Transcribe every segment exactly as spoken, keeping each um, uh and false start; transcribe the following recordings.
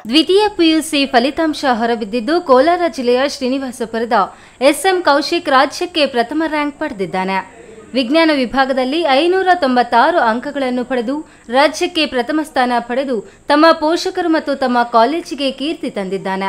ದ್ವಿತೀಯ ಪಿಯುಸಿ ಫಲಿತಾಂಶ ಹೊರಬಿದ್ದಿದ್ದು ಕೋಲಾರ ಜಿಲ್ಲೆಯ ಶ್ರೀನಿವಾಸಪುರದ ಎಸ್ಎಂ ಕೌಶಿಕ್ ರಾಜ್ಯಕ್ಕೆ ಪ್ರಥಮ ರ್ಯಾಂಕ್ ಪಡೆದಿದ್ದಾನೆ. ವಿಜ್ಞಾನ ವಿಭಾಗದಲ್ಲಿ ಐನೂರ ತೊಂಬತ್ತಾರು ಅಂಕಗಳನ್ನು ಪಡೆದು ರಾಜ್ಯಕ್ಕೆ ಪ್ರಥಮ ಸ್ಥಾನ ಪಡೆದು ತಮ್ಮ ಪೋಷಕರು ಮತ್ತು ತಮ್ಮ ಕಾಲೇಜಿಗೆ ಕೀರ್ತಿ ತಂದಿದ್ದಾನೆ.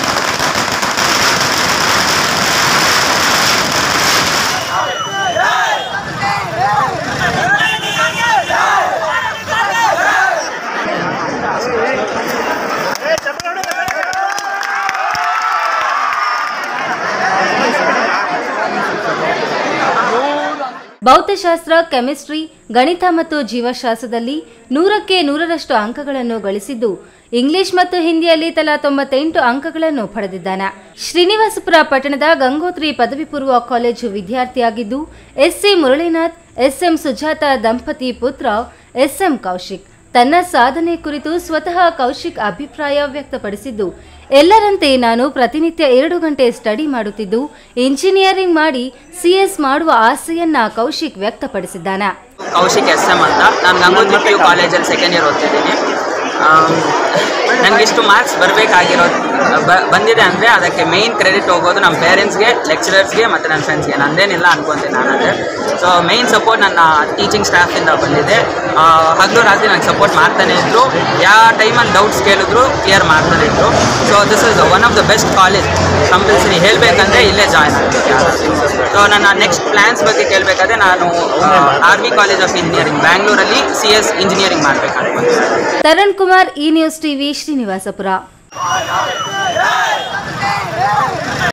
ಭೌತಶಾಸ್ತ್ರ, ಕೆಮಿಸ್ಟ್ರಿ, ಗಣಿತ ಮತ್ತು ಜೀವಶಾಸ್ತ್ರದಲ್ಲಿ ನೂರಕ್ಕೆ ನೂರರಷ್ಟು ಅಂಕಗಳನ್ನು ಗಳಿಸಿದ್ದು ಇಂಗ್ಲಿಷ್ ಮತ್ತು ಹಿಂದಿಯಲ್ಲಿ ತಲಾ ತೊಂಬತ್ತೆಂಟು ಅಂಕಗಳನ್ನು ಪಡೆದಿದ್ದಾನೆ. ಶ್ರೀನಿವಾಸಪುರ ಪಟ್ಟಣದ ಗಂಗೋತ್ರಿ ಪದವಿ ಪೂರ್ವ ಕಾಲೇಜು ವಿದ್ಯಾರ್ಥಿಯಾಗಿದ್ದು ಎಸ್ಸಿ ಮುರಳೀನಾಥ್, ಎಸ್ಎಂ ಸುಜಾತ ದಂಪತಿ ಪುತ್ರ ಎಸ್ಎಂ ಕೌಶಿಕ್. ತನ್ನ ಸಾಧನೆ ಕುರಿತು ಸ್ವತಃ ಕೌಶಿಕ್ ಅಭಿಪ್ರಾಯ ವ್ಯಕ್ತಪಡಿಸಿದ್ದು, ಎಲ್ಲರಂತೆ ನಾನು ಪ್ರತಿನಿತ್ಯ ಎರಡು ಗಂಟೆ ಸ್ಟಡಿ ಮಾಡುತ್ತಿದ್ದು ಇಂಜಿನಿಯರಿಂಗ್ ಮಾಡಿ ಸಿಎಸ್ ಮಾಡುವ ಆಸೆಯನ್ನ ಕೌಶಿಕ್ ವ್ಯಕ್ತಪಡಿಸಿದ್ದಾನೆ. ಕೌಶಿಕ್ ಎಸ್ ಎಂ ಅಂತ, ನಾನು ಗಂಗೋತ್ರಿ ಪಿ ಯು ಕಾಲೇಜಲ್ಲಿ ಸೆಕೆಂಡ್ ಇಯರ್ ಓದ್ತಿದ್ದೀನಿ. ನನಗಿಷ್ಟು ಮಾರ್ಕ್ಸ್ ಬರಬೇಕಾಗಿರೋದು ಬಂದಿದೆ ಅಂದರೆ ಅದಕ್ಕೆ ಮೇಯ್ನ್ ಕ್ರೆಡಿಟ್ ಹೋಗೋದು ನಮ್ಮ ಪೇರೆಂಟ್ಸ್ಗೆ, ಲೆಕ್ಚರರ್ಸ್ಗೆ ಮತ್ತು ನನ್ನ ಫ್ರೆಂಡ್ಸ್ಗೆ. ನಂದೇನಿಲ್ಲ ಅನ್ಕೊತೀನಿ ನಾನಂದರೆ. ಸೊ ಮೇಯ್ನ್ ಸಪೋರ್ಟ್ ನನ್ನ ಟೀಚಿಂಗ್ ಸ್ಟಾಫಿಂದ ಬಂದಿದೆ. ಹಗಲು ರಾತ್ರಿ ನನಗೆ ಸಪೋರ್ಟ್ ಮಾಡ್ತಾನೆ ಇದ್ದರು. ಯಾವ ಟೈಮಲ್ಲಿ ಡೌಟ್ಸ್ ಕೇಳಿದ್ರು ಕ್ಲಿಯರ್ ಮಾಡ್ತಾನೆ ಇದ್ದರು. So this is one of the best college. Compulsory ಹೇಳಬೇಕಂದ್ರೆ ಇಲ್ಲೇ ಜಾಯ್ನ್ ಆಗಬೇಕು. ಸೊ ನನ್ನ ನೆಕ್ಸ್ಟ್ ಪ್ಲ್ಯಾನ್ಸ್ ಬಗ್ಗೆ ಕೇಳಬೇಕಾದ್ರೆ ನಾನು R V college of engineering ಬ್ಯಾಂಗ್ಳೂರಲ್ಲಿ ಸಿ ಎಸ್ ಇಂಜಿನಿಯರಿಂಗ್ ಮಾಡಬೇಕು ಅನ್ಕೊಂಡಿದ್ದೀನಿ. ತರಣ್ ಕುಮಾರ್, ಈ ನ್ಯೂಸ್ ಟಿವಿ, ಶ್ರೀನಿವಾಸಪುರ.